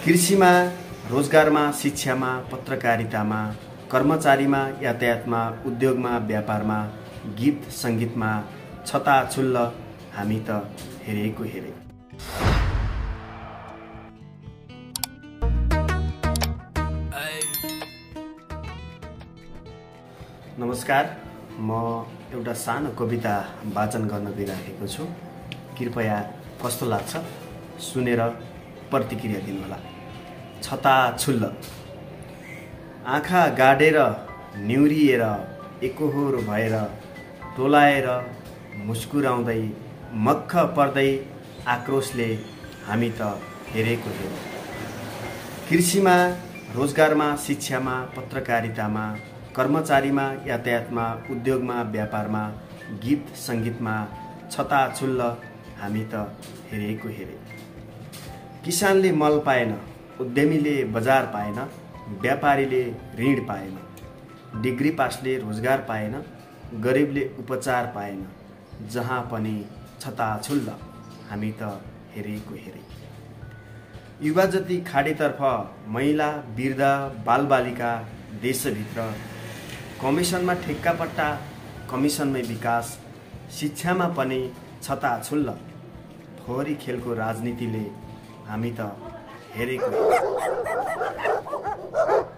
कृषिमा, रोजगारमा, शिक्षामा, पत्रकारितामा, कर्मचारीमा, यातायातमा, उद्योगमा, व्यापारमा, गीत सङ्गीतमा छताछुल्ल हामी त हेरेको हेरे। नमस्कार, म एउटा सानो कविता वाचन गर्न गइराखेको छु। कृपया कस्तो लाग्छ सुनेर प्रतिक्रिया दिनुहोला। छताछुल्ल। आँखा गाडेर, निहुरिएर, एकोहोरो भएर, टोलाएर, मुस्कुराउँदै, मक्ख पर्दै आक्रोशले हामी त हेरेको हेरौँ। कृषिमा, रोजगारमा, शिक्षामा, पत्रकारितामा, कर्मचारीमा, यातायातमा, उद्योगमा, व्यापारमा, गीत सङ्गीतमा छताछुल्ल हामी त हेरेको हेरे। किसानले मल पाएन, उद्यमीले बजार पाएन, व्यापारीले ऋण पाएन, डिग्री पासले रोजगार पाएन, गरिबले उपचार पाएन। जहाँ पनि छताछुल्ल हामी त हेरेको हेरे। युवा जति खाडीतर्फ, महिला, वृद्ध, बालबालिका देशभित्र, कमिसनमा ठेक्कापट्टा, कमिसनमै विकास, शिक्षामा पनि छताछुल्ल। फोहोरी खेलको राजनीतिले हामी त हेरेको।